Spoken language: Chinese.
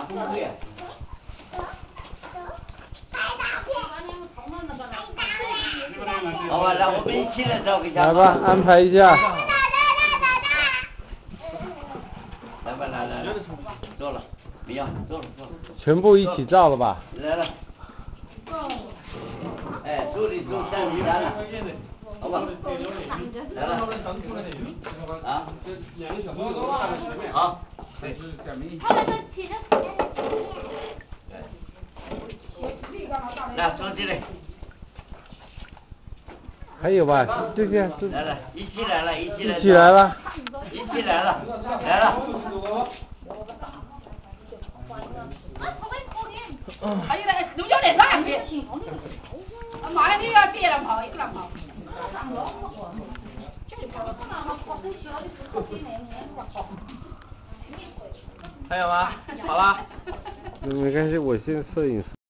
啊，对。好吧，来，我们一起来照个相。 来吧，安排一下。 来吧，来，坐了，没有，坐了。 全部一起照了吧？ 来了。哎，助理组站起来了，好吧？来了。啊？好。对。来，坐这里。 还有吧，这些。 来了，一起来了， 一起来了。 一起来了，来了。 哎呀，弄有点大些。买你要跌了跑，一个跑。 还有吗？好了。 没关系，我先摄影师。